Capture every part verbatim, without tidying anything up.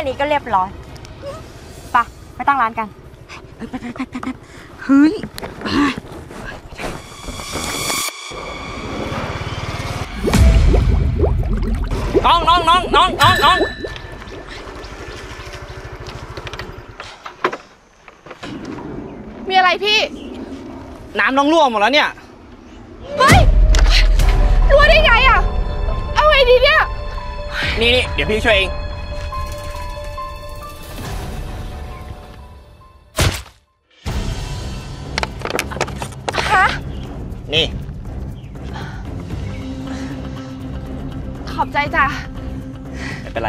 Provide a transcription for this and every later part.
นี้ก็เรียบร้อยไปไปตั้งร้านกันไปไปไปไปไปเฮ้ยน้องน้องน้องน้องน้องน้องมีอะไรพี่น้ำน้องรั่วหมดแล้วเนี่ยเฮ้ยรั่วได้ไงอ่ะเอาไงดีเนี่ยนี่นี่เดี๋ยวพี่ช่วยเองฮะนี่ขอบใจจ้ะไม่เป็นไร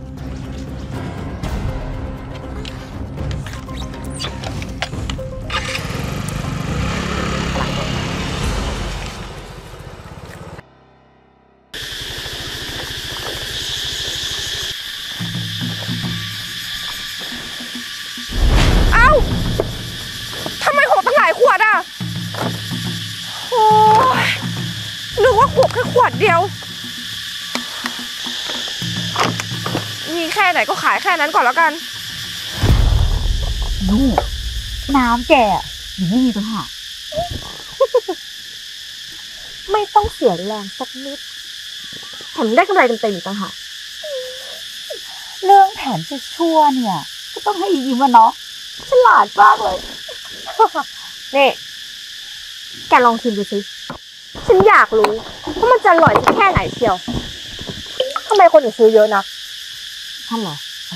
ทำไมหกตั้งหลายขวดอ่ะโอ้ยนึกว่าหกแค่ขวดเดียวมีแค่ไหนก็ขายแค่นั้นก่อนแล้วกันนู่น้ำแกยังไม่มีตัวหาไม่ต้องเสียแรงสักนิดแถมได้กำไรเต็มๆอีกต่างหากเรื่องแผนชั่วเนี่ยก็ต้องให้ยิ้มวะเนาะฉลาดมากเลยนี่แกลองชิมดูสิฉันอยากรู้ว่ามันจะอร่อยแค่ไหนเชียวทำไมคนถึงซื้อเยอะนักท่านเหรอ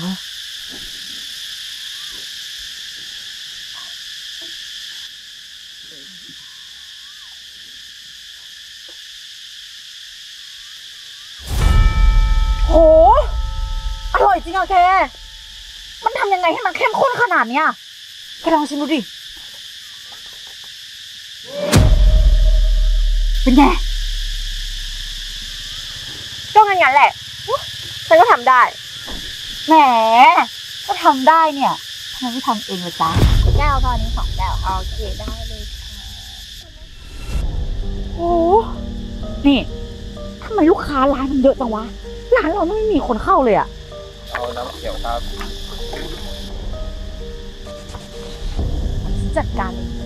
โหอร่อยจริงอะแกมันทำยังไงให้มันเข้มข้นขนาดเนี้ยแกลองชิมดูดิเป็นไงก็งั้นๆแหละฉันก็ทำได้แหมก็ทำได้เนี่ยทำไมไม่ทำเองล่ะจ๊ะแก้วตอนนี้สองแก้วโอเคได้เลยค่ะโอ้นี่ทำไมลูกค้าร้านมันเยอะจังวะร้านเราไม่มีคนเข้าเลยอะเอาน้ำเขียวครับจัดการเลย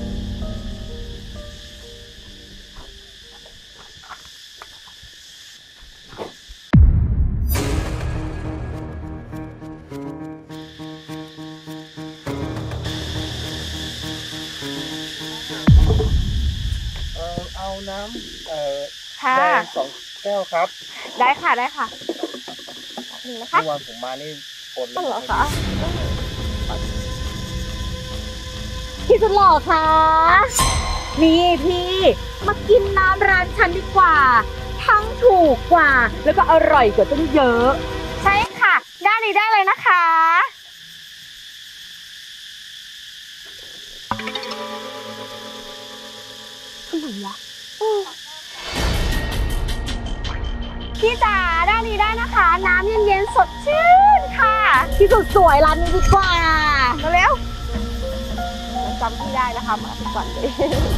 เอาน้ำเอ่อค่ะแดงสองแก้วครับได้ค่ะได้ค่ะหนึ่งนะคะเมื่อวานผมมานี่ฝนต้องเหรอคะพี่สุดหล่อค่ะนี่พี่มากินน้ำร้านฉันดีกว่าทั้งถูกกว่าแล้วก็อร่อยกว่าตั้งเยอะใช่ค่ะได้เลยได้เลยนะคะอะไรวะพี่จ๋าด้านนี้ได้นะคะน้ำเย็นๆสดชื่นค่ะพี่สุดสวยร้านนี้ดีกว่าเร็วๆจำพี่ได้นะคะมาทุกวันเลย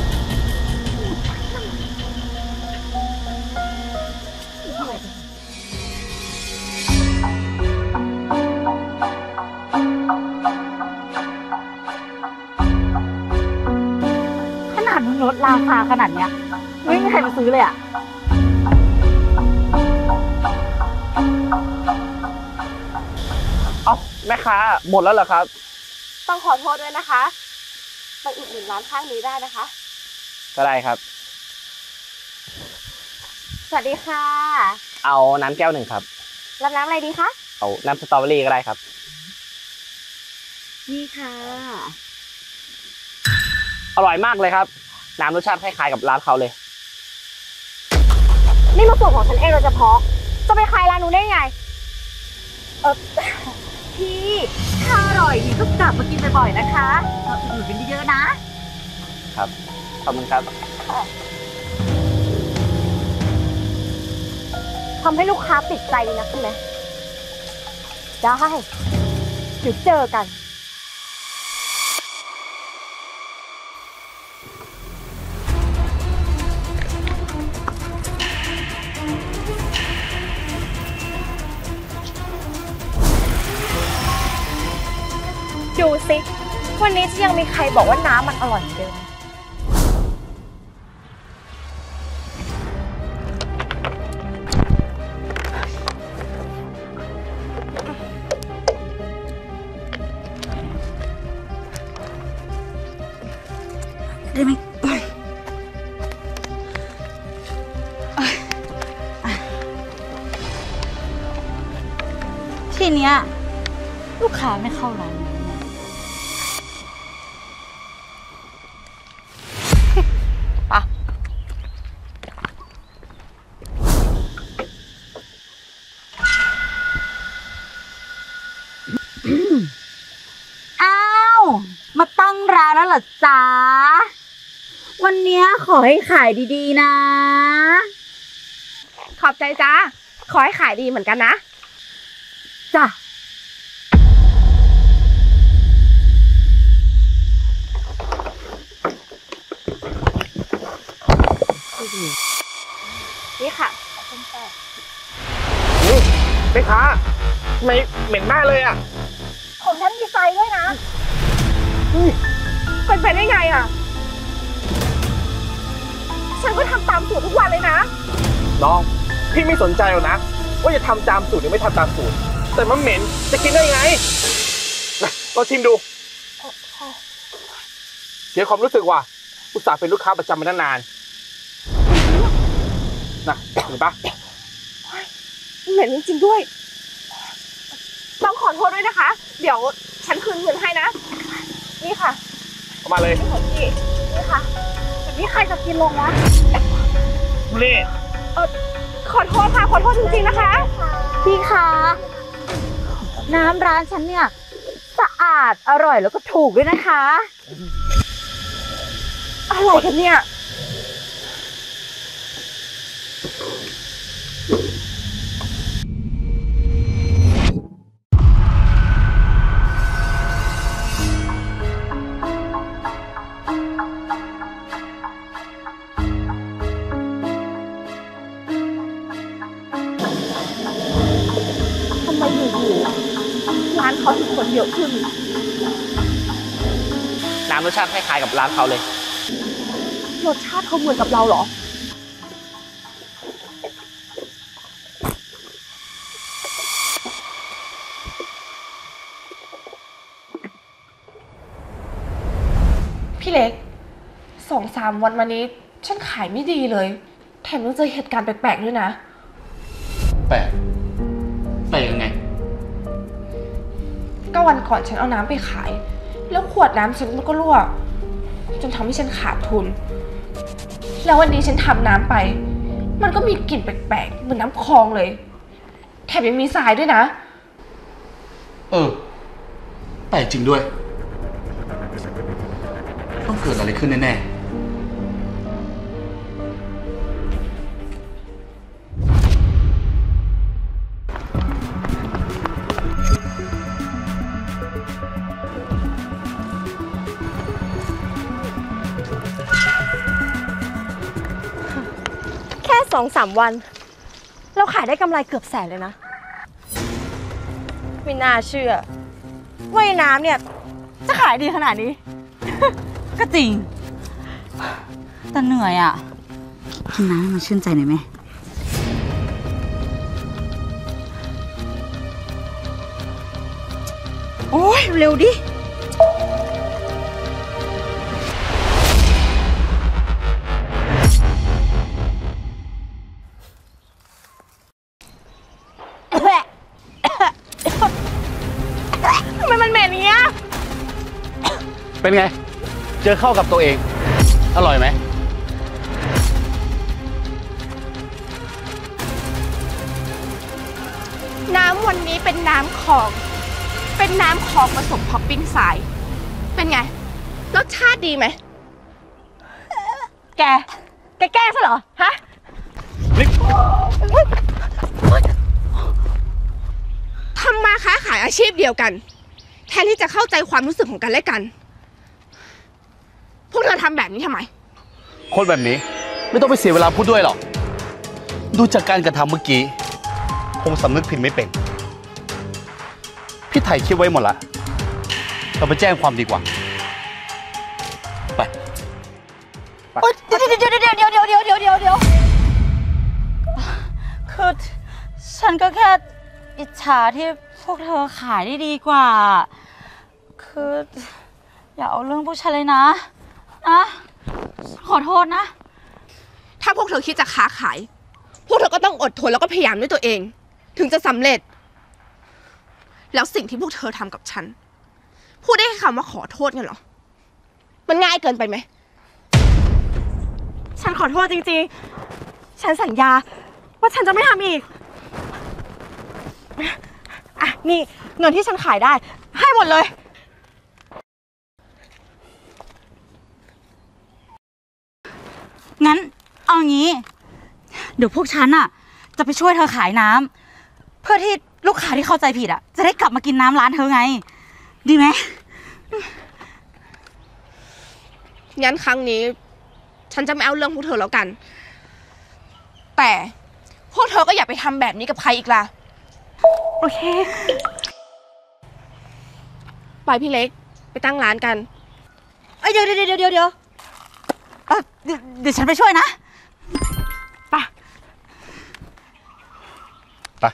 ขนาดมึงลดราคาขนาดเนี้ยไม่มีใครมาซื้อเลยอ่ะเอ้าแม่ค้าหมดแล้วเหรอครับต้องขอโทษด้วยนะคะไปอุดหนุนร้านข้างนี้ได้นะคะก็ได้ครับสวัสดีค่ะเอาน้ำแก้วหนึ่งครับรับน้ำอะไรดีคะเอาน้ำสตรอเบอรี่ก็ได้ครับนี่ค่ะอร่อยมากเลยครับน้ำรสชาติคล้ายๆกับร้านเขาเลยนี่มาสูตรของฉันเองโดยเฉพาะจะไปคล้ายร้านนู้นได้ไงเออพี่ถ้าอร่อยนี่ก็กลับมากินบ่อยๆนะคะเราอุดหนุนกันเยอะๆนะครับขอบคุณครับทำให้ลูกค้าติดใจดีนะใช่ไหมได้เดี๋ยวเจอกันดูสิวันนี้จะยังมีใครบอกว่าน้ำมันอร่อยเหมือนเดิมได้ไหมทีเนี้ยลูกค้าไม่เข้าร้านนี้เนี่ยปะอ้าว มาตั้งร้านแล้วเหรอจ๊ะ วันเนี้ยขอให้ขายดีๆนะขอบใจจ้าขอให้ขายดีเหมือนกันนะจ้ะนี่ค่ะขอบคุณค่ะนี่แม่ค้าทำไมเหม็นมากเลยอ่ะผมฉันมีไฟด้วยนะเป็นไปได้ไงอ่ะ ฉันก็ทำตามสูตรทุกวันเลยนะน้อง พี่ไม่สนใจหรอกนะ ว่าจะทำตามสูตรหรือไม่ทำตามสูตร แต่มันเหม็นจะกินได้ยังไงนะลองชิมดูเสียความรู้สึกว่าอุตส่าห์เป็นลูกค้าประจำมาตั้งนานนะเห็นปะเหม็นจริงๆด้วย ต้องขอโทษด้วยนะคะ เดี๋ยวฉันคืนเงินให้นะ นี่ค่ะเอามาเลยนี่ของพี่นี่ค่ะแบบนี้ใครจะกินลงวะนี่เออขอโทษค่ะ ขอโทษจริงๆนะคะพี่คะ น้ำร้านฉันเนี่ยสะอาดอร่อยแล้วก็ถูกด้วยนะคะอะไรกันเนี่ย ทำไมอยู่ๆร้านเขาถึงคนเยอะขึ้นน้ำรสชาติคล้ายๆกับร้านเขาเลยรสชาติเขาเหมือนกับเราเหรอพี่เล็กสองสามวันมานี้ฉันขายไม่ดีเลยแถมยังเจอเหตุการณ์แปลกๆด้วยนะแปลกแปลกยังไงก็วันก่อนฉันเอาน้ำไปขาย แล้วขวดน้ำฉันมันก็รั่วจนทำให้ฉันขาดทุน แล้ววันนี้ฉันทำน้ำไป มันก็มีกลิ่นแปลกๆเหมือนน้ำคลองเลยแถมยังมีทรายด้วยนะเออ แปลกจริงด้วย ต้องเกิดอะไรขึ้นแน่ๆแค่สองสามวัน เราขายได้กำไรเกือบแสนเลยนะ ไม่น่าเชื่อว่าไอ้น้ำเนี่ย จะขายดีขนาดนี้ก็จริง แต่เหนื่อยอ่ะ กินน้ำให้มันชื่นใจหน่อยไหม โอ้ยเร็วดิทำไมมันเหม็นอย่างเงี้ยเป็นไง เจอเข้ากับตัวเอง อร่อยไหมน้ำวันนี้เป็นน้ำคลอง เป็นน้ำคลองผสมท็อปปิ้งทราย เป็นไง รสชาติดีไหมแก แกแกล้งซะเหรอ ฮะทำมาค้าขายอาชีพเดียวกัน แทนที่จะเข้าใจความรู้สึกของกันและกัน พวกเธอทำแบบนี้ทำไมคนแบบนี้ไม่ต้องไปเสียเวลาพูดด้วยหรอก ดูจากการกระทำเมื่อกี้ คงสำนึกผิดไม่เป็น พี่ถ่ายคลิปไว้หมดละเราไปแจ้งความดีกว่าไปเดี๋ยวเดี๋ยวเดี๋ยวเดี๋ยวเดี๋ยวเดี๋ยวเดี๋ยวเดี๋ยวเดี๋ยวคือฉันก็แค่อิจฉาที่พวกเธอขายได้ดีกว่าคืออย่าเอาเรื่องพวกฉันเลยนะนะขอโทษนะถ้าพวกเธอคิดจะค้าขายพวกเธอก็ต้องอดทนแล้วก็พยายามด้วยตัวเองถึงจะสำเร็จแล้วสิ่งที่พวกเธอทำกับฉันพูดได้แค่คำว่าขอโทษกันเหรอมันง่ายเกินไปไหมฉันขอโทษจริงๆฉันสัญญาว่าฉันจะไม่ทำอีกอ่ะนี่เงินที่ฉันขายได้ให้หมดเลยงั้นเอางี้เดี๋ยวพวกฉันอ่ะจะไปช่วยเธอขายน้ำเพื่อที่ลูกค้าที่เข้าใจผิดอ่ะจะได้กลับมากินน้ำร้านเธอไงดีไหมงั้นครั้งนี้ฉันจะไม่เอาเรื่องพวกเธอแล้วกันแต่พวกเธอก็อย่าไปทำแบบนี้กับใครอีกล่ะโอเคปล่อยพี่เล็กไปตั้งร้านกันเอ้ยเดี๋ยวเดี๋ยวเดี๋ยวเดี๋ยวเดี๋ยวเดี๋ยวฉันไปช่วยนะไปไป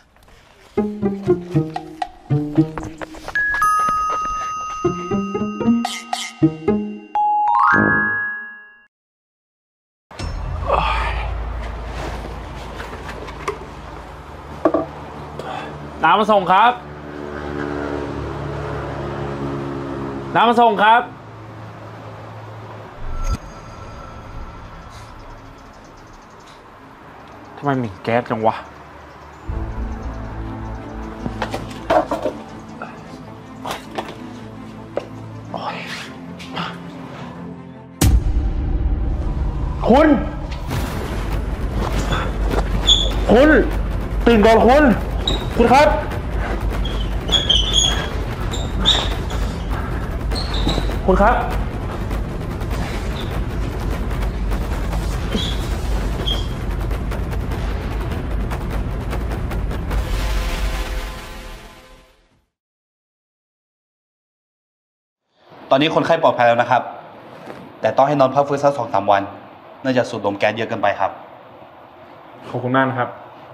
น้ำมาส่งครับน้ำมาส่งครับทำไมมีแก๊สจังวะคุณคุณตื่นก่อนคุณคุณครับคุณครับตอนนี้คนไข้ปลอดภัยแล้วนะครับแต่ต้องให้นอนพักฟื้นสักสองสามวันเนื่องจากสูดดมแก๊สเยอะเกินไปครับขอบคุณมากนะครับ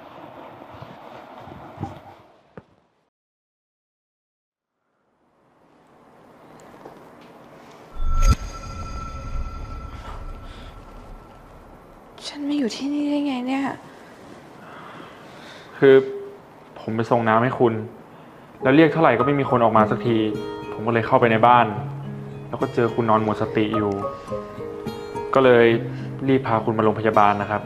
ฉันมาอยู่ที่นี่ได้ไงเนี่ยคือผมไปส่งน้ำให้คุณแล้วเรียกเท่าไหร่ก็ไม่มีคนออกมาสักทีผมก็เลยเข้าไปในบ้านแล้วก็เจอคุณนอนหมดสติอยู่ก็เลยรีบพาคุณมาโรงพยาบาลนะครับ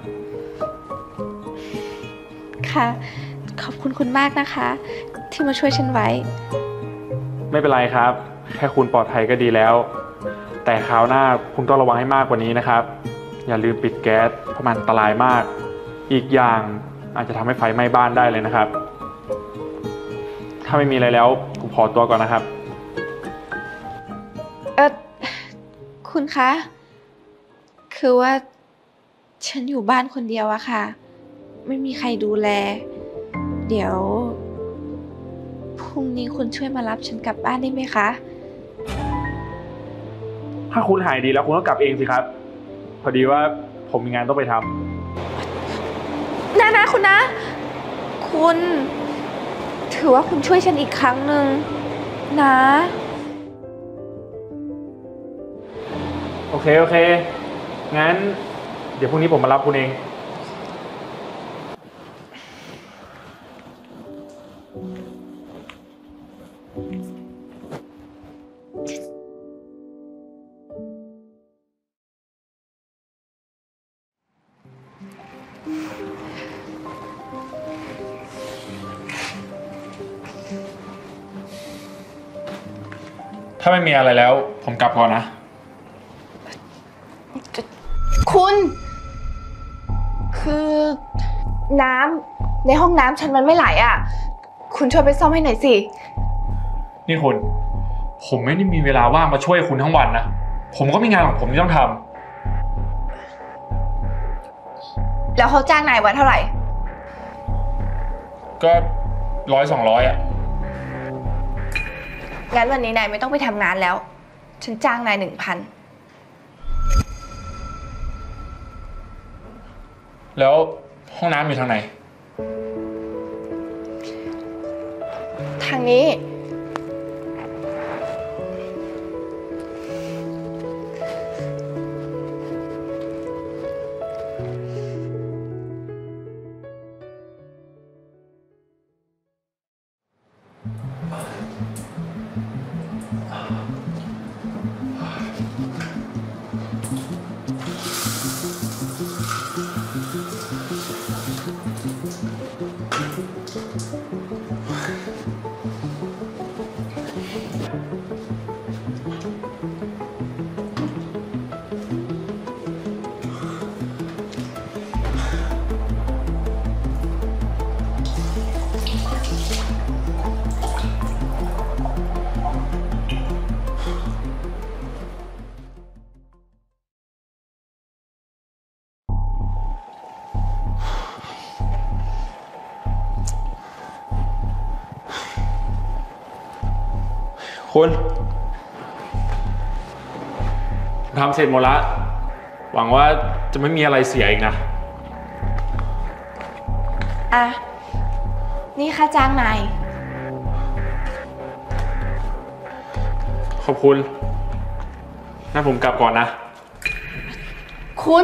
ค่ะขอบคุณคุณมากนะคะที่มาช่วยฉันไว้ไม่เป็นไรครับแค่คุณปลอดภัยก็ดีแล้วแต่คราวหน้าคุณต้องระวังให้มากกว่านี้นะครับอย่าลืมปิดแก๊สเพราะมันอันตรายมากอีกอย่างอาจจะทำให้ไฟไหม้บ้านได้เลยนะครับถ้าไม่มีอะไรแล้วผมขอตัวก่อนนะครับเออคุณคะคือว่าฉันอยู่บ้านคนเดียวอะค่ะไม่มีใครดูแลเดี๋ยวพรุ่งนี้คุณช่วยมารับฉันกลับบ้านได้ไหมคะถ้าคุณหายดีแล้วคุณก็กลับเองสิครับพอดีว่าผมมีงานต้องไปทำนะนะคุณนะคุณถือว่าคุณช่วยฉันอีกครั้งหนึ่งนะโอเคโอเคงั้นเดี๋ยวพรุ่งนี้ผมมารับคุณเองถ้าไม่มีอะไรแล้วผมกลับก่อนนะคุณคือน้ำในห้องน้ำฉันมันไม่ไหลอ่ะคุณช่วยไปซ่อมให้หน่อยสินี่คุณผมไม่ได้มีเวลาว่างมาช่วยคุณทั้งวันนะผมก็มีงานของผมที่ต้องทำแล้วเขาจ้างนายวันเท่าไหร่ก็ร้อยสองร้อยอ่ะงั้นวันนี้นายไม่ต้องไปทำงานแล้ว ฉันจ้างนายหนึ่งพันแล้วห้องน้ำอยู่ทางไหนทางนี้คุณผมทำเสร็จหมดแล้ว หวังว่าจะไม่มีอะไรเสียอีกนะอ่ะ นี่ค่าจ้างนายขอบคุณงั้นผมกลับก่อนนะคุณ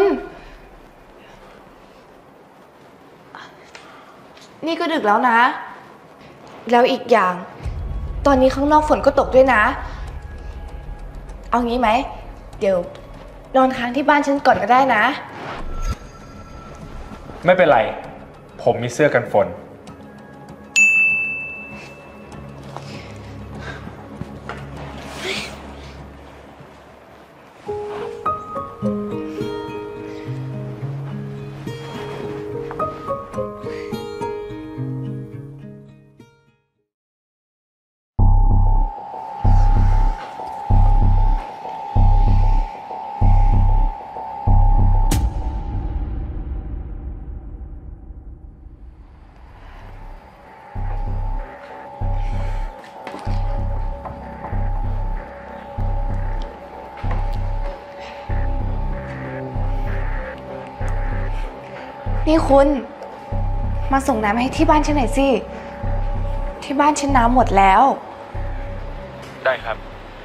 นี่ก็ดึกแล้วนะ แล้วอีกอย่าง ตอนนี้ข้างนอกฝนก็ตกด้วยนะ เอางี้ไหม เดี๋ยวนอนค้างที่บ้านฉันก่อนก็ได้นะไม่เป็นไร ผมมีเสื้อกันฝนนี่คุณ มาส่งน้ำให้ที่บ้านฉันหน่อยสิ ที่บ้านฉันน้ำหมดแล้วได้ครับ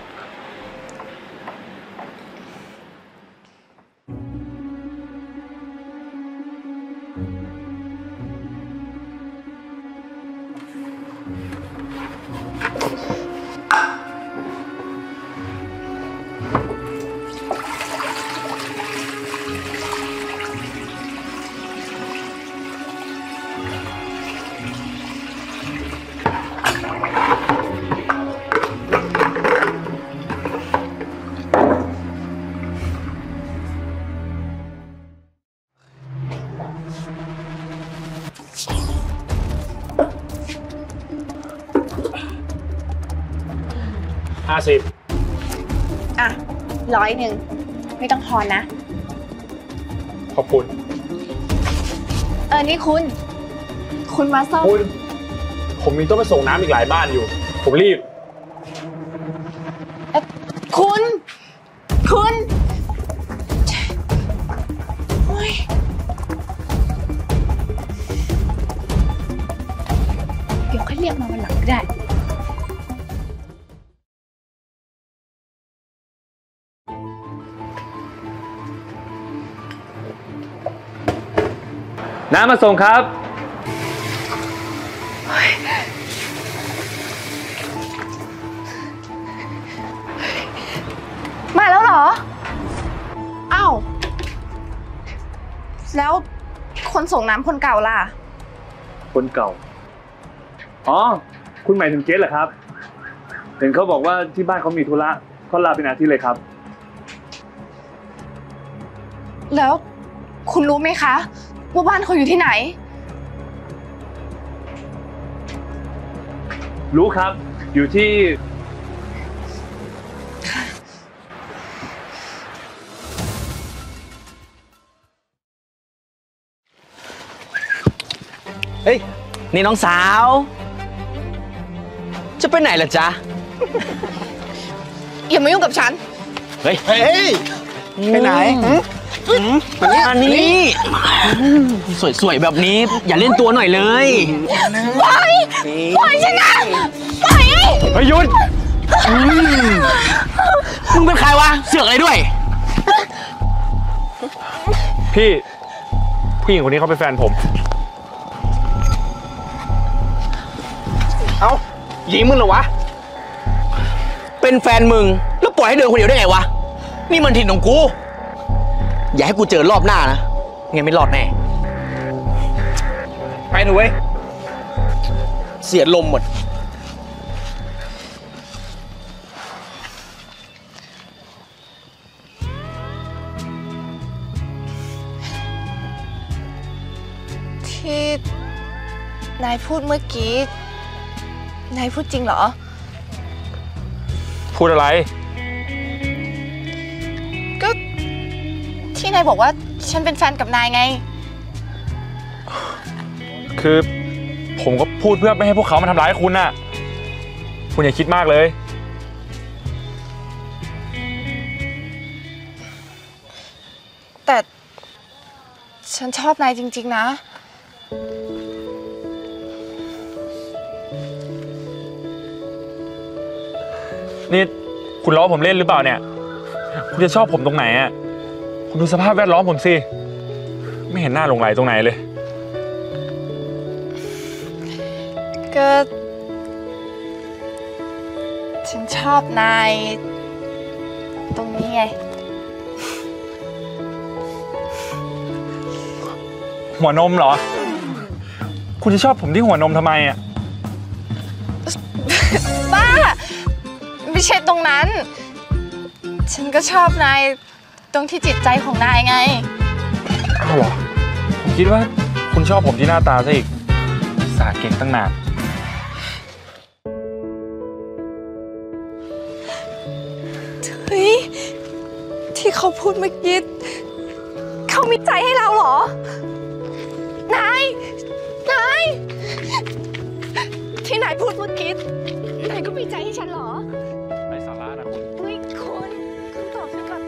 ห้าสิบอ่ะ ร้อยหนึ่ง ไม่ต้องทอนนะขอบคุณเออ นี่คุณ คุณมาซ่อมคุณ ผมมีต้องไปส่งน้ำอีกหลายบ้านอยู่ ผมรีบคุณ คุณโอ๊ยเดี๋ยวค่อยเรียกมาวันหลังก็ได้น้ำมาส่งครับมาแล้วเหรอ อ้าว แล้วคนส่งน้ำคนเก่าล่ะคนเก่า อ๋อ คุณหมายถึงเกสเหรอครับ เห็นเขาบอกว่าที่บ้านเขามีธุระเขาลาเป็นอาทิตย์เลยครับแล้วคุณรู้ไหมคะว่าบ้านเขาอยู่ที่ไหนรู้ครับ อยู่ที่เฮ้ย นี่น้องสาว จะไปไหนล่ะจ๊ะอย่ามายุ่งกับฉันเฮ้ย เฮ้ย ไปไหนอันนี้สวยๆแบบนี้ อย่าเล่นตัวหน่อยเลยปล่อยปล่อยฉันนะปล่อยเฮ้ยหยุดมึงเป็นใครวะ เสือกอะไรด้วยพี่ผู้หญิงคนนี้เขาเป็นแฟนผมเอ้าหญิงมึงเหรอวะ เป็นแฟนมึง แล้วปล่อยให้เดินคนเดียวได้ไงวะ นี่มันถิ่นของกู อย่าให้กูเจอรอบหน้านะงั้นไม่รอดแน่ ไปหนูเว้ย เสียลมหมดที่นายพูดเมื่อกี้ นายพูดจริงเหรอพูดอะไรก็ที่นายบอกว่าฉันเป็นแฟนกับนายไงคือผมก็พูดเพื่อไม่ให้พวกเขามาทำร้ายคุณน่ะ คุณอย่าคิดมากเลยแต่ฉันชอบนายจริงๆนะนี่คุณล้อผมเล่นหรือเปล่าเนี่ย คุณจะชอบผมตรงไหนอ่ะ คุณดูสภาพแวดล้อมผมสิ ไม่เห็นหน้าหลงไหลตรงไหนเลยก็ฉันชอบนายตรงนี้ไงหัวนมเหรอ คุณจะชอบผมที่หัวนมทำไมอ่ะบ้า ไม่ใช่ตรงนั้น ฉันก็ชอบนายตรงที่จิตใจของนายไงอ้าวเหรอ ผมคิดว่าคุณชอบผมที่หน้าตาซะอีกสาเก่งตั้งนานเฮ้ย ที่เขาพูดเมื่อกี้เขามีใจให้เราเหรอ นาย นาย ที่นายพูดเมื่อกี้นายก็มีใจให้ฉันเหรอไร้สาระนะคุณเฮ้ยคุณคุณตอบฉันก่อน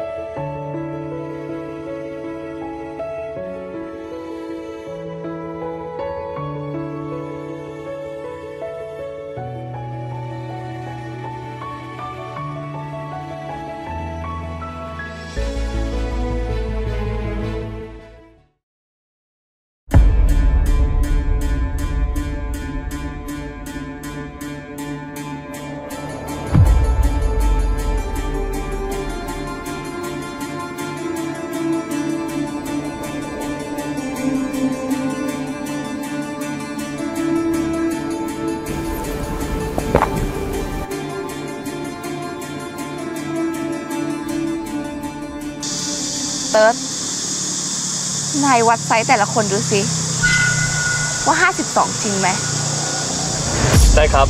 เติร์ดนายวัดไซส์แต่ละคนดูสิ ว่าห้าสิบสองจริงไหมได้ครับ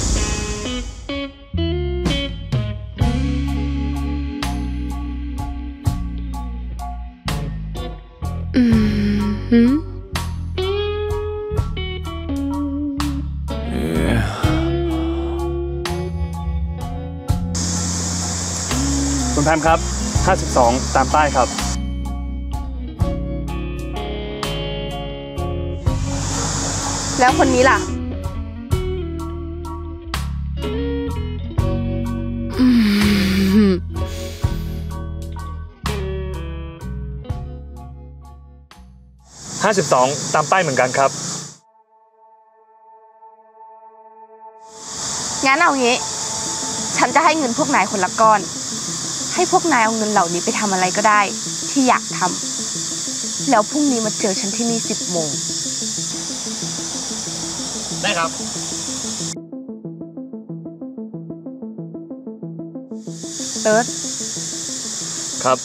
อืมหืมคุณแพมครับ ห้าสิบสอง ตามป้ายครับแล้วคนนี้ล่ะห้าสิบสอง ตามป้ายเหมือนกันครับงั้นเอางี้ ฉันจะให้เงินพวกนายคนละก้อน ให้พวกนายเอาเงินเหล่านี้ไปทำอะไรก็ได้ ที่อยากทำ แล้วพรุ่งนี้มาเจอฉันที่นี่สิบโมงได้ครับเติร์ดครับ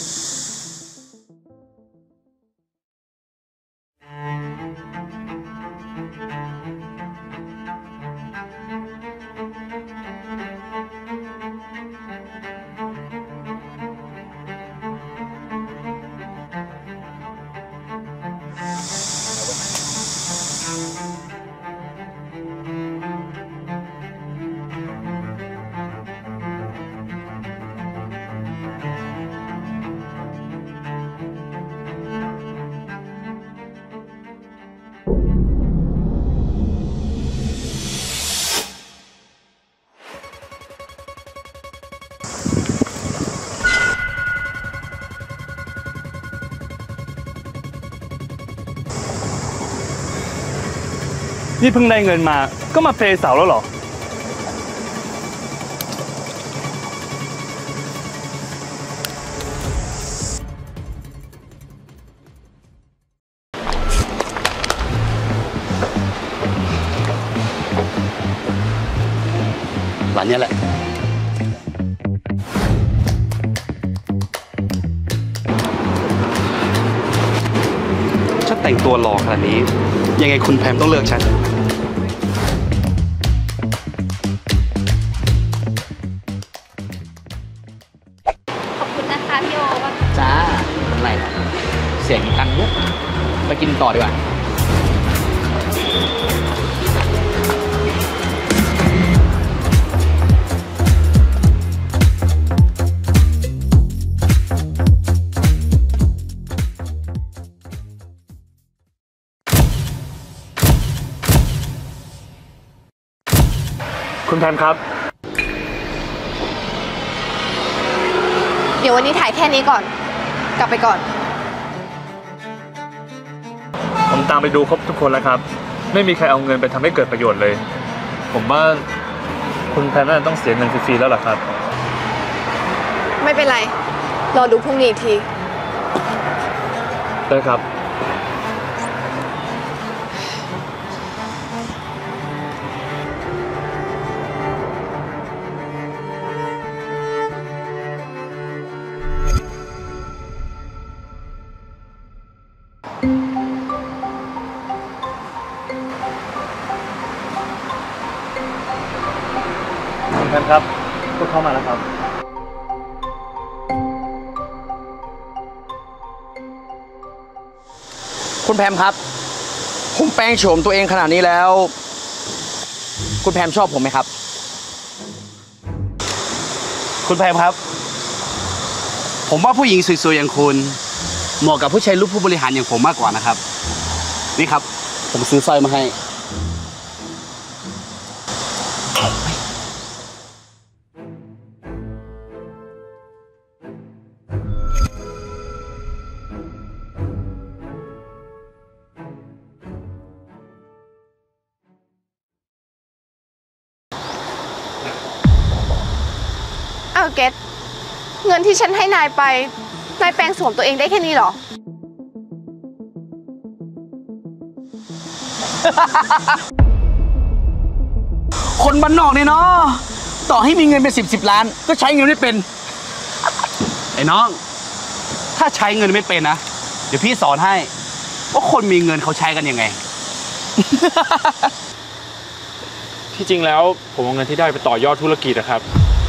นี่เพิ่งได้เงินมาก็มาเปย์สาวแล้วเหรอร้านนี้แหละฉันแต่งตัวหล่อขนาดนี้ยังไงคุณแพมต้องเลือกฉันขอบคุณนะคะพี่โอว่าจ้าไม่หรอกเสียงตังค์เยอะไปกินต่อดีกว่าคุณแพมครับเดี๋ยววันนี้ถ่ายแค่นี้ก่อน กลับไปก่อนผมตามไปดูครบทุกคนแล้วครับ ไม่มีใครเอาเงินไปทำให้เกิดประโยชน์เลย ผมว่าคุณแพมน่าจะต้องเสียเงินฟรีๆแล้วล่ะครับไม่เป็นไร รอดูพรุ่งนี้อีกทีได้ครับ คุณแพมครับพวกเข้ามาแล้วครับคุณแพมครับผมแปลงโฉมตัวเองขนาดนี้แล้ว คุณแพมชอบผมไหมครับคุณแพมครับผมว่าผู้หญิงสวยๆอย่างคุณเหมาะกับผู้ชายรูปผู้บริหารอย่างผมมากกว่านะครับนี่ครับผมซื้อสร้อยมาให้อ้าวเกตเงินที่ฉันให้นายไป นายแปลงโฉมตัวเองได้แค่นี้เหรอคนบ้านนอกเนี่ยเนาะต่อให้มีเงินเป็นสิบสิบล้านก็ใช้เงินไม่เป็นไอ้น้องถ้าใช้เงินไม่เป็นนะเดี๋ยวพี่สอนให้ว่าคนมีเงินเขาใช้กันยังไงที่จริงแล้วผมเอาเงินที่ได้ไปต่อยอดธุรกิจนะครับ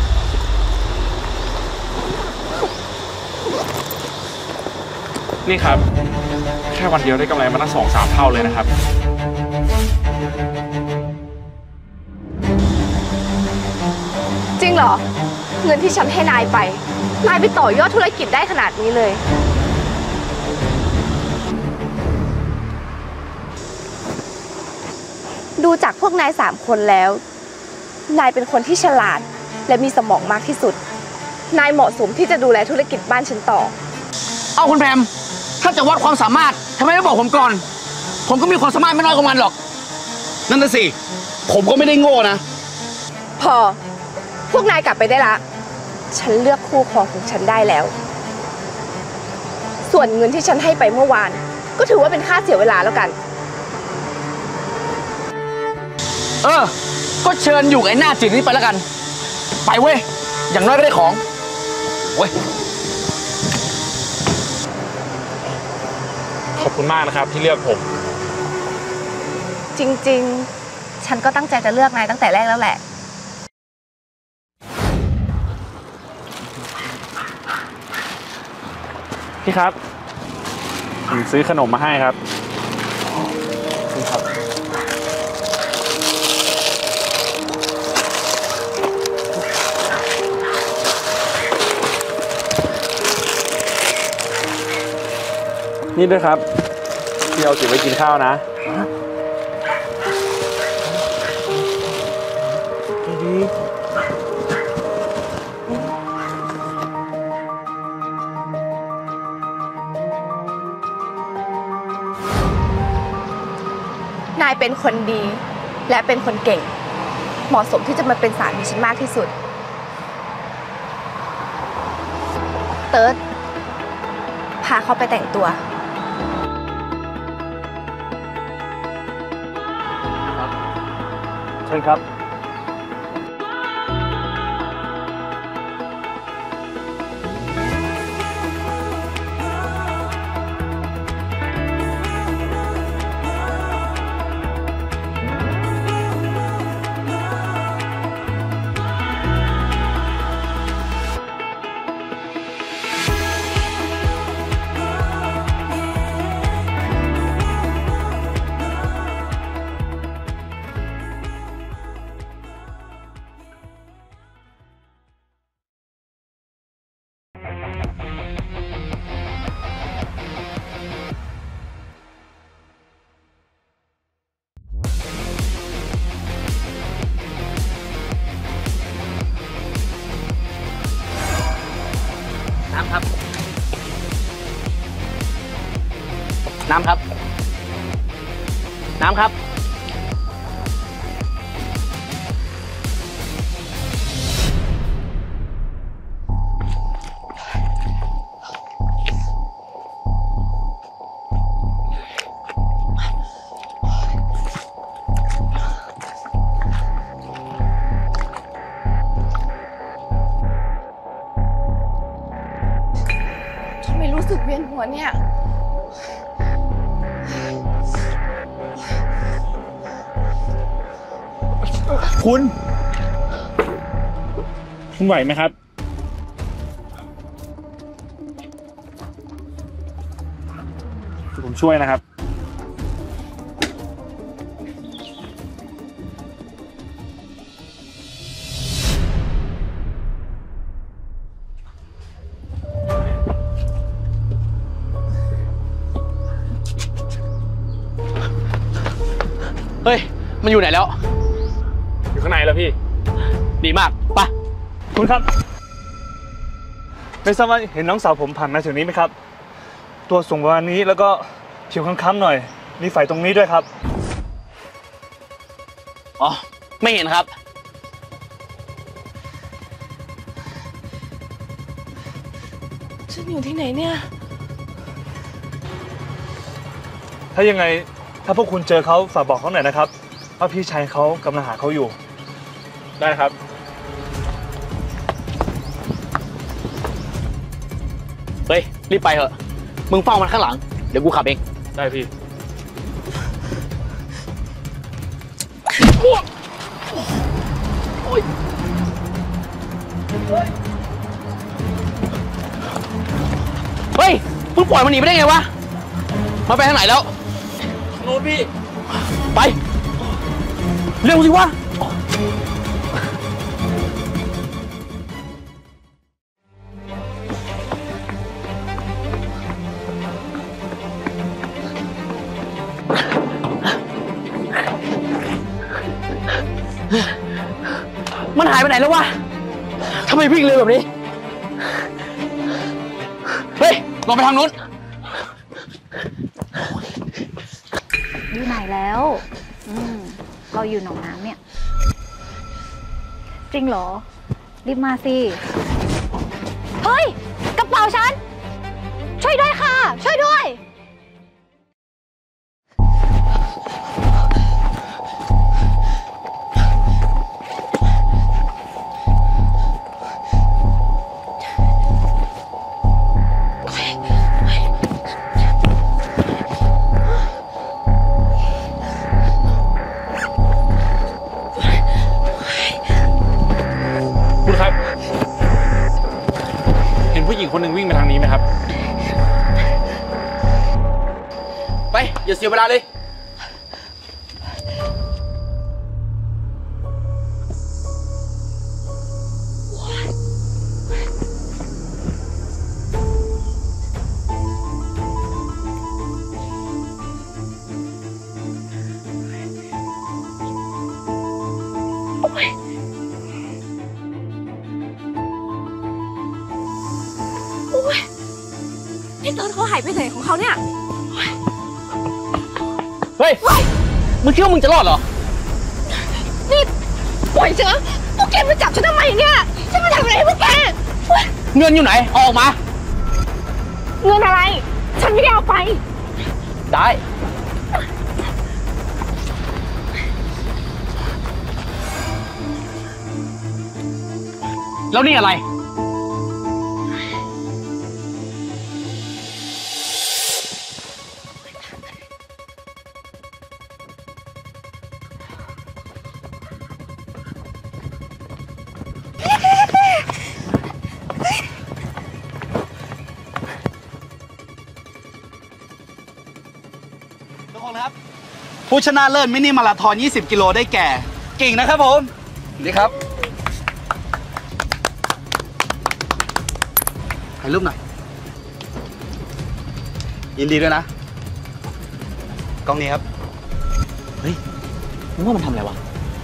นี่ครับ แค่วันเดียวได้กำไรมาตั้งสองสามเท่าเลยนะครับจริงเหรอ เงินที่ฉันให้นายไป นายไปต่อยอดธุรกิจได้ขนาดนี้เลย ดูจากพวกนายสามคนแล้ว นายเป็นคนที่ฉลาดและมีสมองมากที่สุด นายเหมาะสมที่จะดูแลธุรกิจบ้านฉันต่อเอาคุณแพมถ้าจะวัดความสามารถทำไมไม่บอกผมก่อน ผมก็มีความสามารถไม่น้อยกว่ามันหรอก นั่นน่ะสิ ผมก็ไม่ได้โง่นะพอ พวกนายกลับไปได้ละ ฉันเลือกคู่ครองของฉันได้แล้ว ส่วนเงินที่ฉันให้ไปเมื่อวาน ก็ถือว่าเป็นค่าเสียเวลาแล้วกันเออ ก็เชิญอยู่ไอ้หน้าจืดนี้ไปแล้วกัน ไปเว้ย อย่างน้อยก็ได้ของเว้ยขอบคุณมากนะครับที่เลือกผมจริงๆ ฉันก็ตั้งใจจะเลือกนายตั้งแต่แรกแล้วแหละพี่ครับ ผมซื้อขนมมาให้ครับนี่ครับ นี่ด้วยครับที่เอาเก็บไว้กินข้าวนะเป็นคนดี และเป็นคนเก่ง เหมาะสมที่จะมาเป็นสามีฉันมากที่สุด เติร์ดพาเขาไปแต่งตัวเชิญครับน้ำครับ น้ำครับ น้ำครับทำไมรู้สึกเวียนหัวเนี่ยคุณ คุณไหวไหมครับผมช่วยนะครับเฮ้ย มันอยู่ไหนแล้วอยู่ข้างในแล้วพี่ดีมาก ไปคุณครับ ไม่ทราบว่าเห็นน้องสาวผมผ่านมาถึงนี้ไหมครับ ตัวสูงประมาณนี้แล้วก็ผิวค้ำๆหน่อย มีไฝตรงนี้ด้วยครับอ๋อ ไม่เห็นครับฉันอยู่ที่ไหนเนี่ยถ้ายังไงถ้าพวกคุณเจอเขาฝากบอกเขาหน่อยนะครับว่าพี่ชายเขากำลังหาเขาอยู่ได้ครับเฮ้ย รีบไปเถอะ มึงเฝ้ามันข้างหลัง เดี๋ยวกูขับเองได้พี่เฮ้ย มึงปล่อยมันหนีไปได้ไงวะ มาไปทางไหนแล้วโน้ตพี่ไป เร็วสิวะ มันหายไปไหนแล้ววะ ทำไมวิ่งเร็วแบบนี้ เฮ้ย ลองไปทางนู้นอยู่ไหนแล้ว อืม เราอยู่หนองน้ำเนี่ย จริงเหรอ รีบมาสิ เฮ้ย กระเป๋าฉัน ช่วยด้วยค่ะ ช่วยด้วยคุณครับ เห็นผู้หญิงคนหนึ่งวิ่งมาทางนี้ไหมครับไป อย่าเสียเวลาเลยนี่เติร์ดเขาหายไปไหนของเขาเนี่ยเฮ้ยมึงคิดว่ามึงจะรอดเหรอนี่ปล่อยฉันนะพวกแกมาจับฉันทำไมเนี่ยฉันมาทำอะไรให้พวกแกเงินอยู่ไหนเอาออกมาเงินอะไร ฉันไม่ได้เอาไปได้ แล้วนี่อะไรทุกคนครับ ผู้ชนะเลิศมินิมาราธอนยี่สิบกิโลได้แก่กิ่งนะครับผมนี่ครับถ่ายรูปหน่อยยินดีด้วยนะกล้องนี้ครับเฮ้ยมึงว่ามันทำอะไรวะ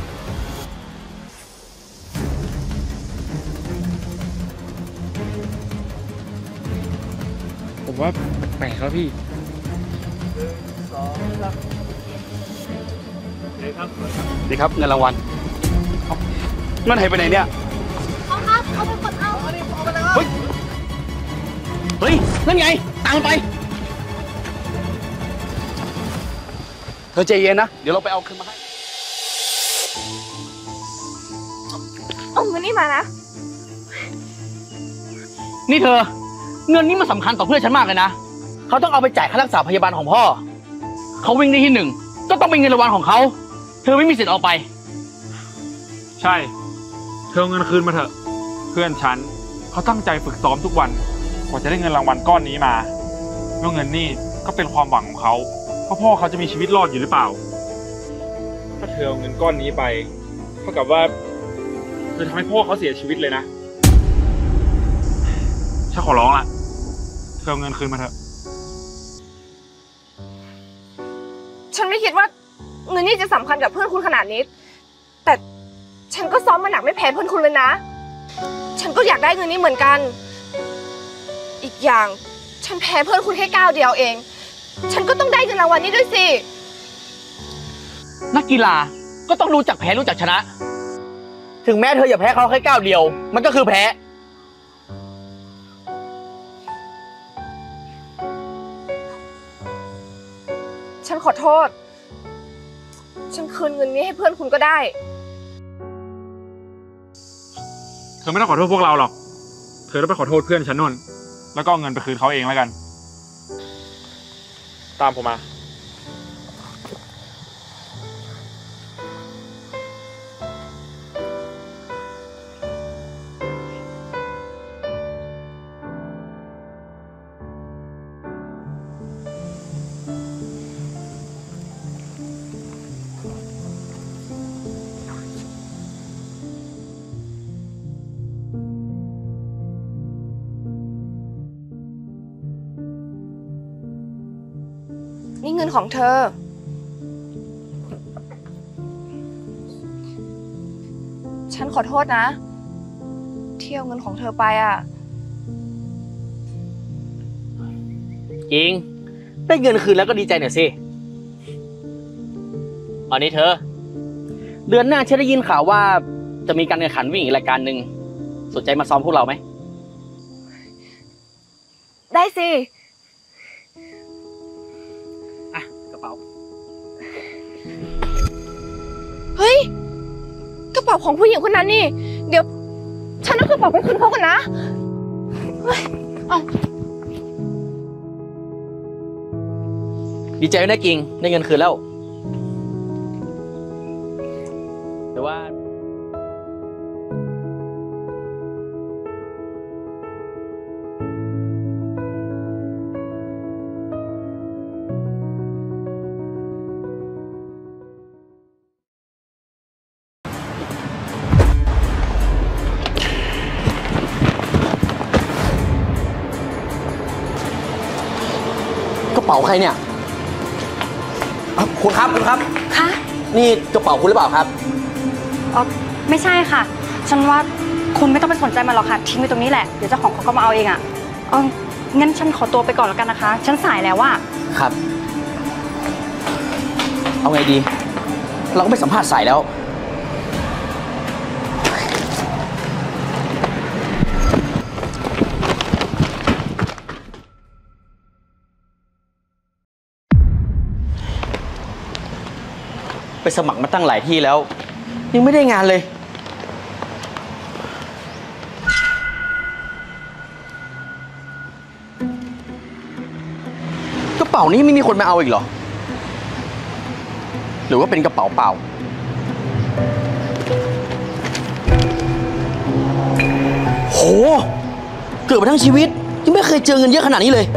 ผมว่าแปลกครับพี่ดีครับเงินรางวัลเงินหายไปไหนเนี่ยเอาครับ เอาไปกดเอาเฮ้ยเฮ้ย นั่นไง ตังไปเธอใจเย็นนะ เดี๋ยวเราไปเอาคืนมาให้เอาเงินนี่มานะนี่เธอ เงินนี้มันสำคัญต่อเพื่อนฉันมากเลยนะ เขาต้องเอาไปจ่ายค่ารักษาพยาบาลของพ่อ เขาวิ่งได้ที่หนึ่งก็ต้องเป็นเงินรางวัลของเขา เธอไม่มีสิทธิ์เอาไปใช่ เธอเอาเงินคืนมาเถอะ เพื่อนฉันเขาตั้งใจฝึกซ้อมทุกวันกว่าจะได้เงินรางวัลก้อนนี้มาแล้วเงินนี่ก็เป็นความหวังของเขาเพราะพ่อเขาจะมีชีวิตรอดอยู่หรือเปล่า ถ้าเธอเอาเงินก้อนนี้ไปเท่ากับว่าเธอทำให้พ่อเขาเสียชีวิตเลยนะฉันขอร้องละเธอเอาเงินคืนมาเถอะฉันไม่คิดว่าเงินนี่จะสำคัญกับเพื่อนคุณขนาดนี้ แต่ฉันก็ซ้อมมาหนักไม่แพ้เพื่อนคุณเลยนะ ฉันก็อยากได้เงินนี้เหมือนกัน อีกอย่างฉันแพ้เพื่อนคุณแค่ก้าวเดียวเอง ฉันก็ต้องได้เงินรางวัลนี้ด้วยสินักกีฬาก็ต้องรู้จักแพ้รู้จักชนะ ถึงแม้เธออย่าแพ้เขาแค่ก้าวเดียว มันก็คือแพ้ฉันขอโทษ ฉันคืนเงินนี้ให้เพื่อนคุณก็ได้เธอไม่ต้องขอโทษพวกเราหรอก เธอต้องไปขอโทษเพื่อนฉันนู่น แล้วก็เอาเงินไปคืนเขาเองแล้วกัน ตามผมมานี่เงินของเธอ ฉันขอโทษนะ เที่ยวเงินของเธอไปอ่ะจริง ได้เงินคืนแล้วก็ดีใจหน่อยสิอันนี้เธอ เดือนหน้าฉันได้ยินข่าวว่าจะมีการแข่งขันวิ่งอีกรายการหนึ่งสนใจมาซ้อมพวกเราไหมได้สิอ่ะกระเป๋าเฮ้ย กระเป๋าของผู้หญิงคนนั้นนี่ เดี๋ยว ฉันเอากระเป๋าไปคืนเขากันนะเฮ้ยเอาดีใจด้วยนะกิ่งได้เงินคืนแล้วแต่ว่า กระเป๋าใครเนี่ยคุณครับคุณครับคะนี่กระเป๋าคุณหรือเปล่าครับอ๋อไม่ใช่ค่ะ ฉันว่าคุณไม่ต้องไปสนใจมันหรอกค่ะ ทิ้งไว้ตรงนี้แหละ เดี๋ยวเจ้าของเขาก็มาเอาเองอ่ะเอองั้นฉันขอตัวไปก่อนแล้วกันนะคะ ฉันสายแล้วว่าครับ เอาไงดีเราก็ไปสัมภาษณ์สายแล้วไปสมัครมาตั้งหลายที่แล้วยังไม่ได้งานเลยกระเป๋านี้ไม่มีคนมาเอาอีกเหรอหรือว่าเป็นกระเป๋าเปล่าโหเกิดมาทั้งชีวิตยังไม่เคยเจอเงินเยอะขนาดนี้เลย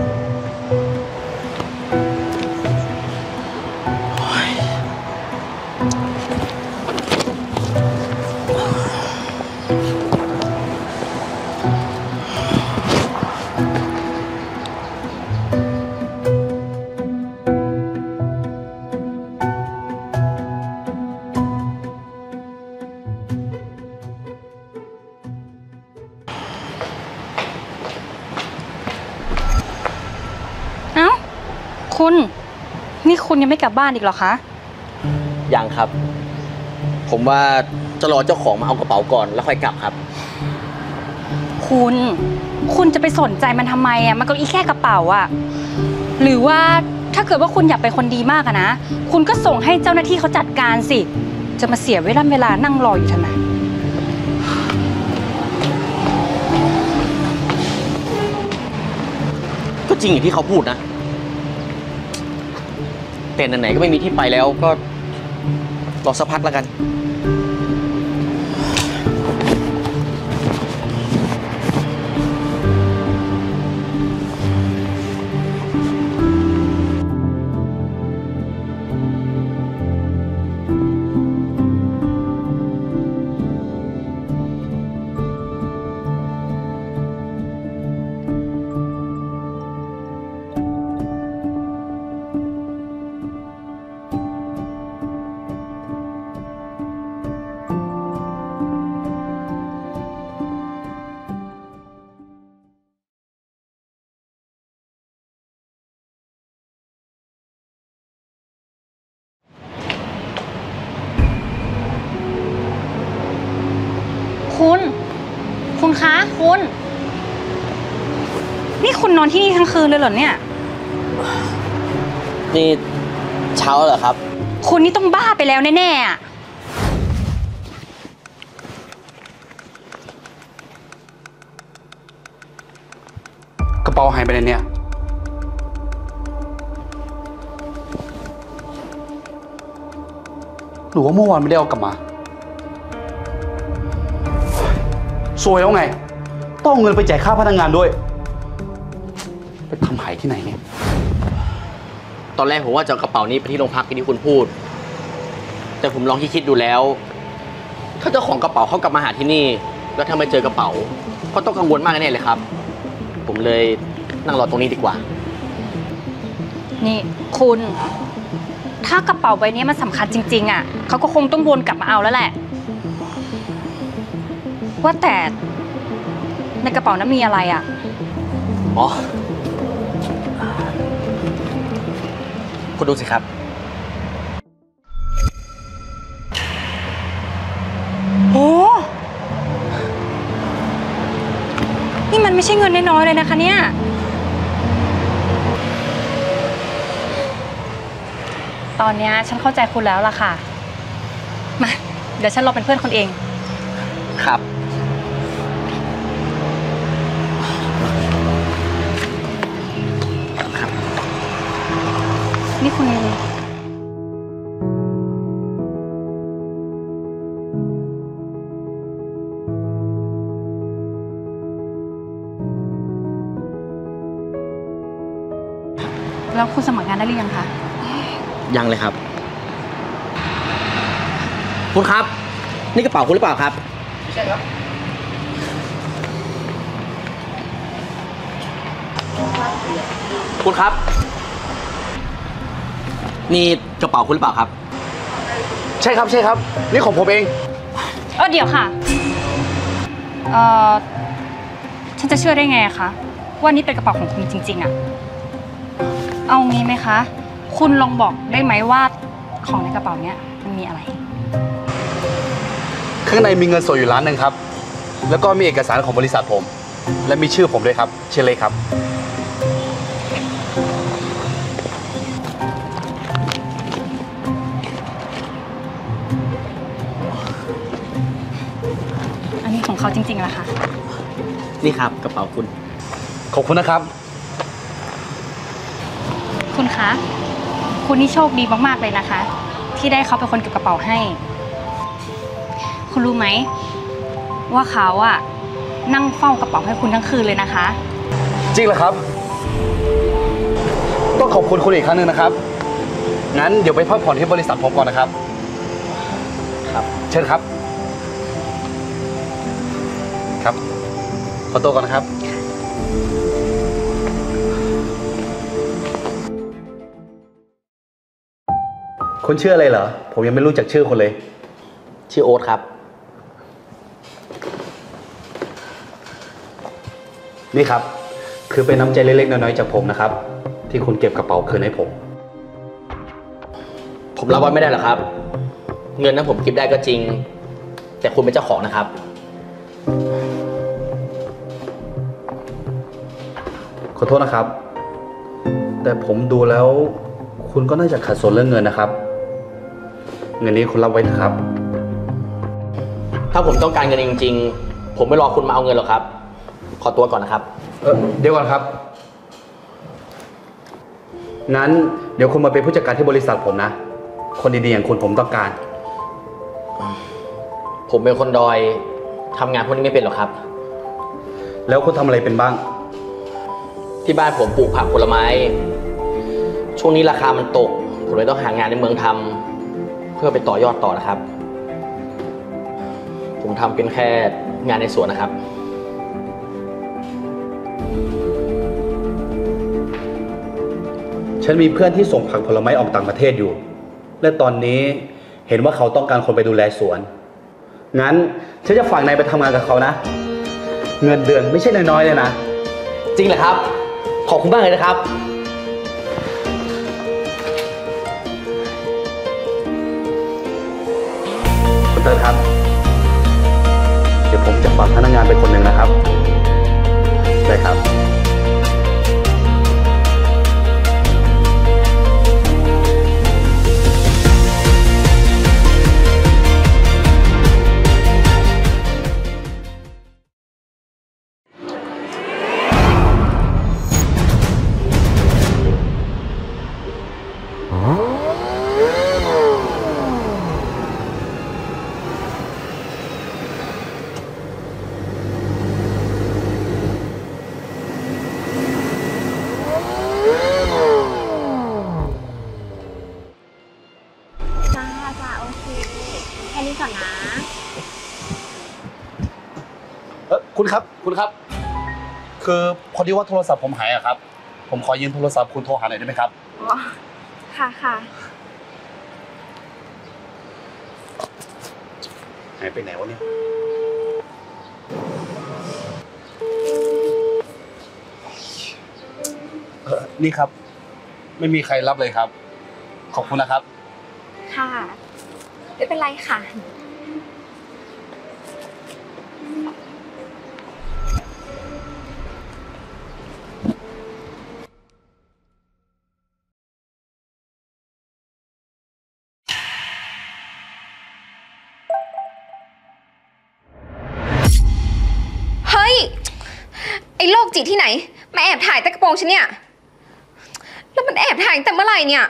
คุณนี่คุณยังไม่กลับบ้านอีกเหรอคะยังครับผมว่าจะรอเจ้าของมาเอากระเป๋าก่อนแล้วค่อยกลับครับคุณคุณจะไปสนใจมันทำไมอ่ะมันก็อีแค่กระเป๋าอ่ะหรือว่าถ้าเกิดว่าคุณอยากเป็นคนดีมากอะนะคุณก็ส่งให้เจ้าหน้าที่เขาจัดการสิจะมาเสียเวลาเวลานั่งรออยู่ทำไมก็จริงอย่างที่เขาพูดนะแต่ไหนๆก็ไม่มีที่ไปแล้วก็รอสักพักแล้วกันคุณคุณคะคุณนี่คุณนอนที่นี่ทั้งคืนเลยเหรอเนี่ยนี่เช้าเหรอครับคุณนี่ต้องบ้าไปแล้วแน่ๆอ่ะกระเป๋าหายไปไหนเนี่ยหรือว่าเมื่อวานไม่ได้เอากลับมาซวยแล้วไงต้องเงินไปจ่ายค่าพนักงานด้วยไปทำหายที่ไหนเนี่ยตอนแรกผมว่าจะเอากระเป๋านี้ไปที่โรงพักที่คุณพูดแต่ผมลองคิดดูแล้วถ้าเจ้าของกระเป๋าเขากลับมาหาที่นี่แล้วถ้าไม่เจอกระเป๋าก็ต้องกังวลมากแน่เลยครับผมเลยนั่งรอตรงนี้ดีกว่านี่คุณถ้ากระเป๋าใบนี้มันสำคัญจริงๆอ่ะเขาก็คงต้องวนกลับมาเอาแล้วแหละว่าแต่ในกระเป๋านั้นมีอะไรอ่ะอ๋อคุณดูสิครับโอ้นี่มันไม่ใช่เงินน้อยๆเลยนะคะเนี่ยตอนนี้ฉันเข้าใจคุณแล้วล่ะค่ะมาเดี๋ยวฉันรอเป็นเพื่อนคุณเองครับนี่คุณแล้วคุณสมัครงานได้หรือยังคะยังเลยครับคุณครับนี่กระเป๋าคุณหรือเปล่าครับไม่ใช่ครับคุณครับนี่กระเป๋าคุณหรือเปล่าครับใช่ครับใช่ครับนี่ของผมเองเออเดี๋ยวค่ะเออฉันจะเชื่อได้ไงคะว่านี่เป็นกระเป๋าของคุณจริงๆอะเอางี้ไหมคะคุณลองบอกได้ไหมว่าของในกระเป๋าเนี้ยมันมีอะไรข้างในมีเงินสดอยู่ล้านหนึ่งครับ แล้วก็มีเอกสารของบริษัทผม และมีชื่อผมด้วยครับชื่อเล็กครับอันนี้ของเขาจริงๆแหละค่ะนี่ครับกระเป๋าคุณขอบคุณนะครับคุณคะ คุณนี่โชคดีมากๆเลยนะคะ ที่ได้เขาเป็นคนเก็บกระเป๋าให้ คุณรู้ไหมว่าเขาอะนั่งเฝ้ากระเป๋าให้คุณทั้งคืนเลยนะคะจริงเหรอครับ ต้องขอบคุณคุณอีกครั้งหนึ่งนะครับ งั้นเดี๋ยวไปพักผ่อนที่บริษัทผมก่อนนะครับ ครับ เชิญครับ ครับ ขอตัวก่อนนะครับ คุณชื่ออะไรเหรอ ผมยังไม่รู้จักชื่อคนเลยชื่อโอ๊ตครับนี่ครับ คือเป็นน้ำใจเล็กๆน้อยๆจากผมนะครับ ที่คุณเก็บกระเป๋าคืนให้ผมผมรับไว้ไม่ได้หรอกครับ เงินนั้นผมเก็บได้ก็จริง แต่คุณเป็นเจ้าของนะครับขอโทษนะครับ แต่ผมดูแล้ว คุณก็น่าจะขัดสนเรื่องเงินนะครับ เงินนี้คุณรับไว้นะครับถ้าผมต้องการเงินจริงๆ ผมไม่รอคุณมาเอาเงินหรอกครับ ขอตัวก่อนนะครับเออเดี๋ยวก่อนครับ งั้นเดี๋ยวคุณมาเป็นผู้จัดการที่บริษัทผมนะ คนดีๆอย่างคุณผมต้องการผมเป็นคนดอยทำงานพวกนี้ไม่เป็นหรอกครับแล้วคุณทำอะไรเป็นบ้างที่บ้านผมปลูกผักผลไม้ ช่วงนี้ราคามันตก ผมเลยต้องหางานในเมืองทำเพื่อไปต่อยอดต่อนะครับ ผมทำเป็นแค่งานในสวนนะครับฉันมีเพื่อนที่ส่งผักผลไม้ออกต่างประเทศอยู่ และตอนนี้เห็นว่าเขาต้องการคนไปดูแลสวน งั้นฉันจะฝากนายไปทำงานกับเขานะ เงินเดือนไม่ใช่น้อยๆเลยนะจริงเหรอครับ ขอบคุณมากเลยนะครับคุณเติร์ดครับ เดี๋ยวผมจะฝากพนักงานไปคนหนึ่งนะครับ ได้ครับจ้าจ้าโอเค แค่นี้ก่อนนะเออคุณครับ คุณครับ คือพอดีว่าโทรศัพท์ผมหายอะครับ ผมขอยืมโทรศัพท์คุณโทรหาหน่อยได้ไหมครับอ๋อ ค่ะค่ะหายไปไหนวะเนี่ย เออนี่ครับ ไม่มีใครรับเลยครับ ขอบคุณนะครับค่ะ ไม่เป็นไรค่ะเฮ้ย ไอ้โรคจิตที่ไหน มาแอบถ่ายใต้กระโปรงฉันเนี่ย แล้วมันแอบถ่ายตั้งแต่เมื่อไหร่เนี่ย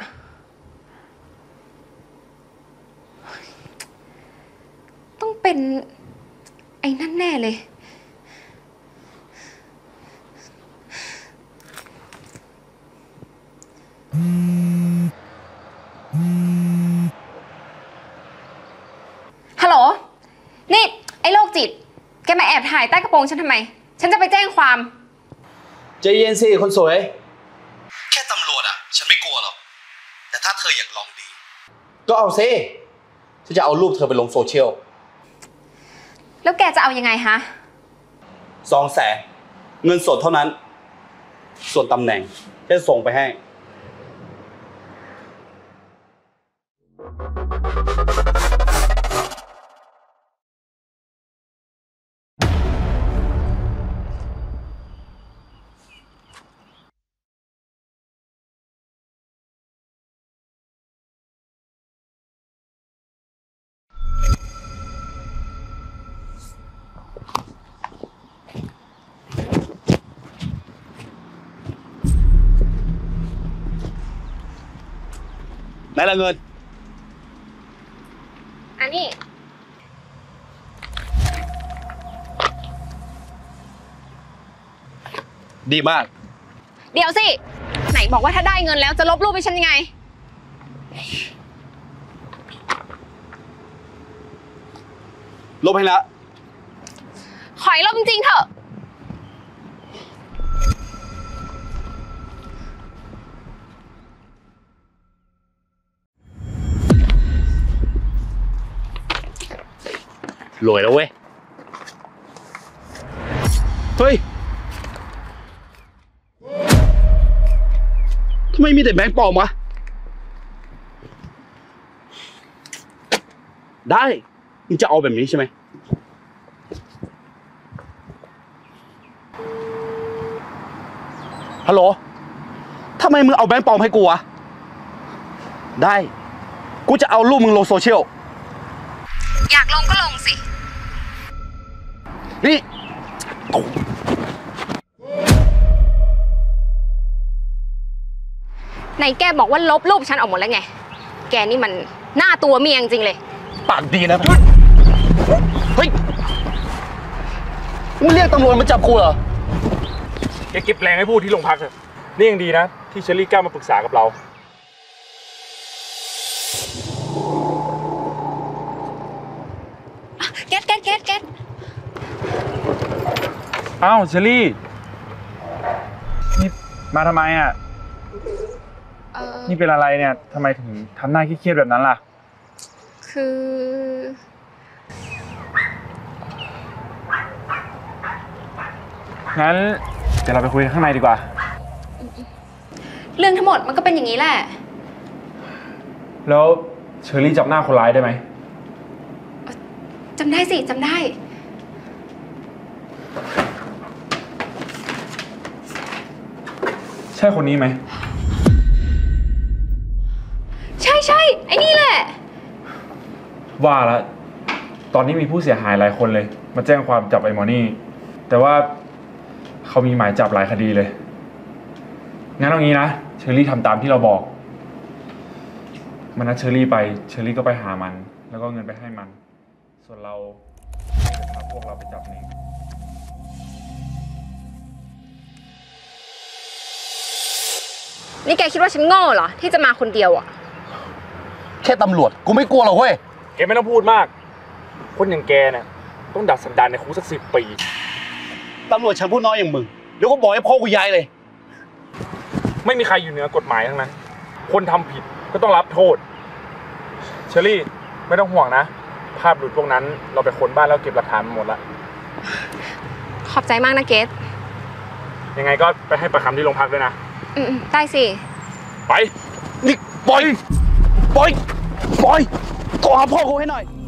ต้องเป็นไอ้นั่นแน่เลย ฮัลโหล นี่ ไอ้โรคจิต แกมาแอบถ่ายใต้กระโปรงฉันทำไม ฉันจะไปแจ้งความใจเย็นสิคนสวย แค่ตำรวจอ่ะ ฉันไม่กลัวหรอก แต่ถ้าเธออยากลองดี ก็เอาซิฉันจะเอารูปเธอไปลงโซเชียลแล้วแกจะเอายังไงฮะสองแสนเงินสดเท่านั้น ส่วนตำแหน่งจะส่งไปให้ไหนละเงินอันนี้ดีมากเดี๋ยวสิ ไหนบอกว่าถ้าได้เงินแล้วจะลบรูปให้ฉันยังไงลบให้ละขอยลบจริงๆเถอะรวยแล้วเว้ย เฮ้ย ทำไมมีแต่แบงค์ปลอมวะ ได้มึงจะเอาแบบนี้ใช่ไหม ฮัลโหล ทำไมมึงเอาแบงค์ปลอมให้กูวะ ได้ กูจะเอารูปมึงลงโซเชียลอยากลงก็ลงสินี่ไหนแกบอกว่าลบรูปฉันออกหมดแล้วไง แกนี่มันหน้าตัวเมียจริงๆเลยปากดีนะ เฮ้ย มึงเรียกตำรวจมาจับกูเหรอแกเก็บแรงให้พูดที่โรงพักเถอะนี่ยังดีนะ ที่เชอรี่กล้ามาปรึกษากับเราแก๊สแก๊สแก๊สแก๊สอ้าวเชอรี่ นี่มาทำไมอ่ะเออนี่เป็นอะไรเนี่ยทำไมถึงทำหน้าเครียดๆแบบนั้นล่ะคืองั้นเดี๋ยวเราไปคุยกันข้างในดีกว่าเรื่องทั้งหมดมันก็เป็นอย่างนี้แหละแล้วเชอรี่จำหน้าคนร้ายได้ไหมจำได้สิจำได้ใช่คนนี้ไหมใช่ใช่ไอ้นี่แหละว่าแล้วตอนนี้มีผู้เสียหายหลายคนเลย มาแจ้งความจับไอ้หมอนี่ แต่ว่าเขามีหมายจับหลายคดีเลย งั้นเอางี้นะเชอรี่ทำตามที่เราบอก มันนัดเชอรี่ไปเชอรี่ก็ไปหามัน แล้วก็เงินไปให้มัน ส่วนเราจะพาพวกเราไปจับเองนี่แกคิดว่าฉันโง่เหรอ ที่จะมาคนเดียวอ่ะแค่ตำรวจ กูไม่กลัวหรอกเว้ยแกไม่ต้องพูดมาก คนอย่างแกเนี่ยต้องดัดสันดานในคุกสักสิบปีตำรวจชั้นผู้น้อยอย่างมึง เดี๋ยวก็บอกให้พ่อกูย้ายเลยไม่มีใครอยู่เหนือกฎหมายทั้งนั้น คนทำผิดก็ต้องรับโทษ เชอรี่ไม่ต้องห่วงนะ ภาพหลุดพวกนั้นเราไปค้นบ้านแล้วเก็บหลักฐานมาหมดแล้วขอบใจมากนะเกสยังไงก็ไปให้ประคำที่โรงพักด้วยนะอืมๆได้สิไปนี่ปล่อย ปล่อย ปล่อยโทรหาพ่อกูให้หน่อย